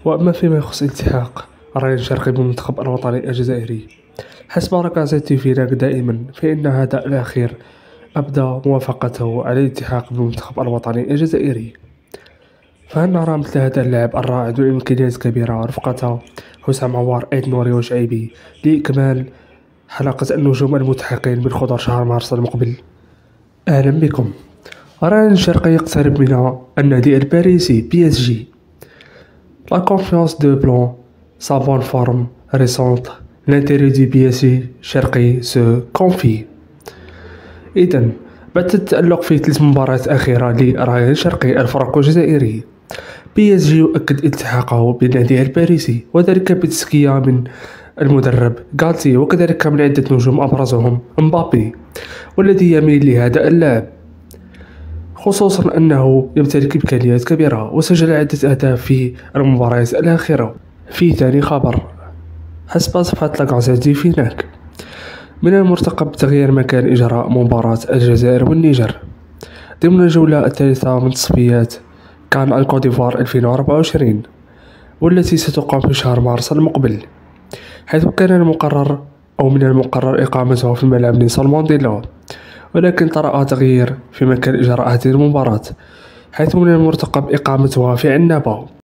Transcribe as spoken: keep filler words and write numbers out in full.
وأما فيما يخص التحاق الريان الشرقي بالمنتخب الوطني الجزائري، حسب ركازة تيفيناك دائما فإن هذا الأخير أبدى موافقته على الالتحاق بالمنتخب الوطني الجزائري. فهل نرى مثل هذا اللاعب الرائد وإمكانيات كبيرة رفقة حسام عوار أيد نوري وشعيبي لإكمال حلقة النجوم المتحقين بالخضر شهر مارس المقبل؟ أهلا بكم. الريان الشرقي يقترب من النادي الباريسي بي اس جي. La confiance de Blanc, sa bonne forme récente, l'intérêt du بي اس جي الشرقي se confie. إذن بعد التألق في ثلاث مباريات أخيرة للريان الشرقي الفرنكو الجزائري، بي اس جي يؤكد التحاقه بالنادي الباريسي، وذلك بتزكية من المدرب غالتي وكذلك من عدة نجوم أبرزهم مبابي، والذي يميل لهذا اللاعب خصوصا أنه يمتلك إمكانيات كبيرة وسجل عدة أهداف في المباريات الأخيرة. في ثاني خبر، حسب صفحة لاغازيت دي فيناك، من المرتقب تغيير مكان إجراء مباراة الجزائر والنيجر ضمن الجولة الثالثة من تصفيات كان الكوت ديفوار ألفين وأربعة وعشرين، والتي ستقام في شهر مارس المقبل، حيث كان المقرر أو من المقرر إقامتها في ملعب نيلسون مانديلا، ولكن طرأ تغيير في مكان إجراء هذه المباراة، حيث من المرتقب إقامتها في عنابة.